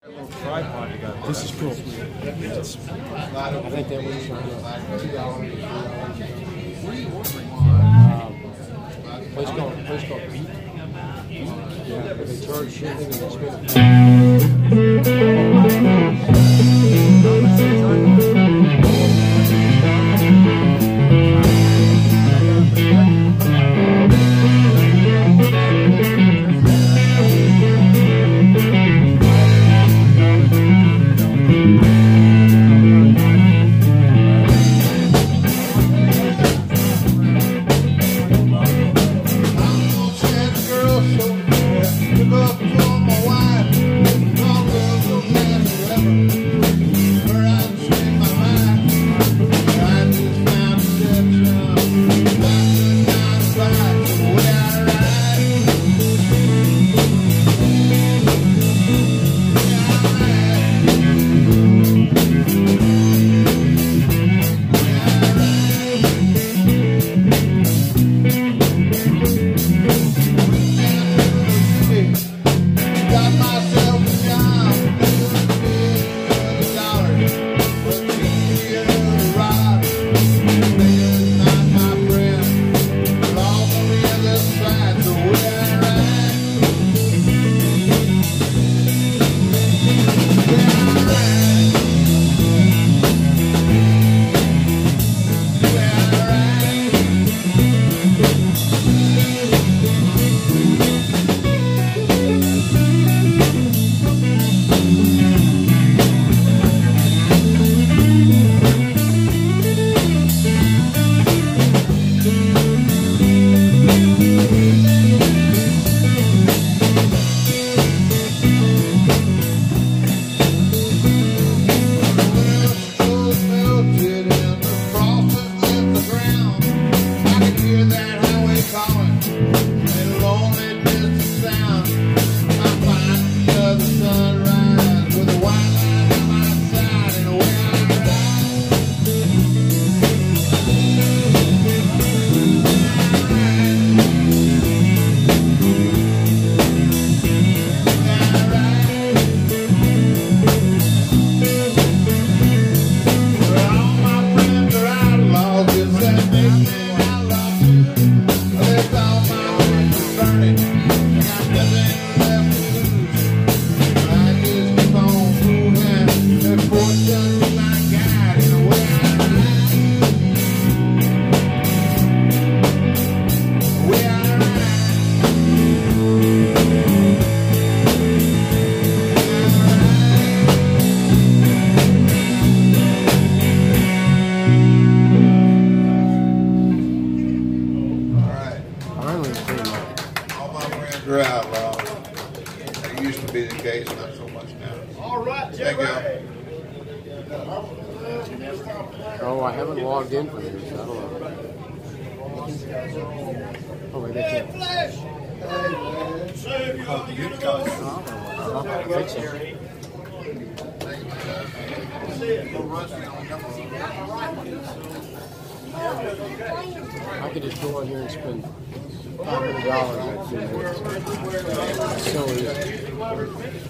Tripod you got. This is cool. I think that was $2. Place called Beat. Yeah, but they charge shipping and You're outlaws. That used to be the case, not so much now. All right, Thank you. Oh, I haven't logged in for this. I don't know. Oh, wait, they can't. I could just go on here and spend $500 at 2 minutes. So easy.